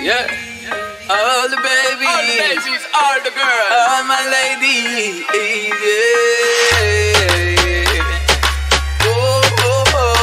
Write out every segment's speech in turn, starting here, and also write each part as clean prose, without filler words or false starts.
Yeah. All the babies, all the babies, all the girls, all my ladies. Yeah. Oh, oh,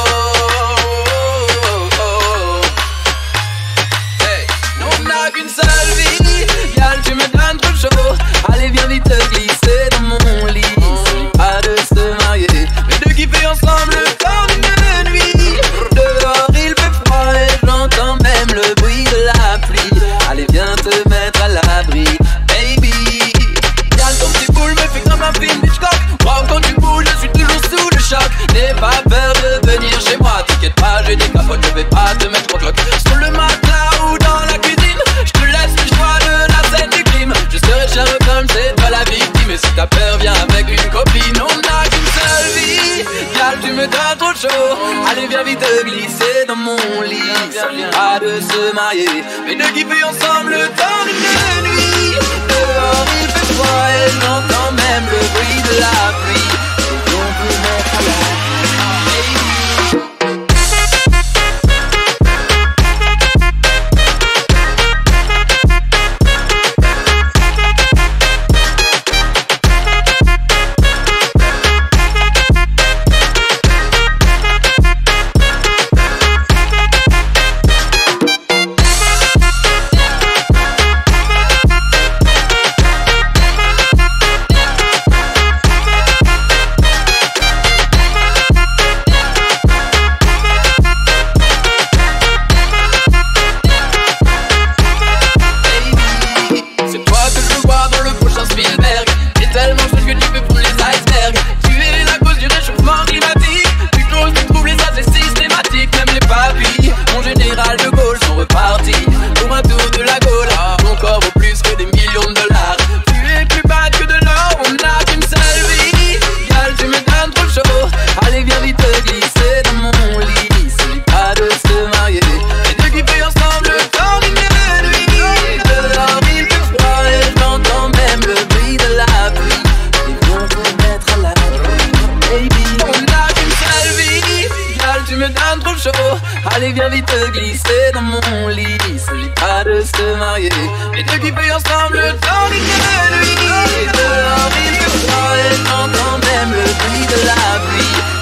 oh, oh, oh. Hey. Non, on n'a qu'une seule vie. Gal, tu me donnes trop chaud. Allez, viens vite te glisser dans mon lit. Pas de se marier, mais de kiffer ensemble le temps d'une nuit. Dehors il fait froid et j'entends même le bruit de la pluie. Allez, viens te mettre à l'abri, baby. Gal, ton petit boule me fait comme un film Hitchcock. Wow, quand tu bouges, je suis toujours sous le choc. N'aie pas peur de venir chez moi. T'inquiète pas, j'ai des capotes, je vais pas te mettre en cloque. Sur le matelas ou dans la cuisine, je te laisse le choix de la scène du crime. Je serai cher comme c'est toi la victime. Et si t'as peur, viens avec une copine. On n'a qu'une seule vie. Gal, tu me donnes trop chaud. Allez, viens vite te glisser dans mon lit. Pas de se marier, mais de kiffer ensemble le temps d'une nuit. Dehors il fait froid et j'entends même le bruit de la pluie. Et on peut mettre à l'abri. Allez, viens vite te glisser dans mon lit. S'agit pas de se marier, mais de kiffer ensemble le temps d'une nuit. Dehors il fait froid et j'entends même le bruit de la pluie.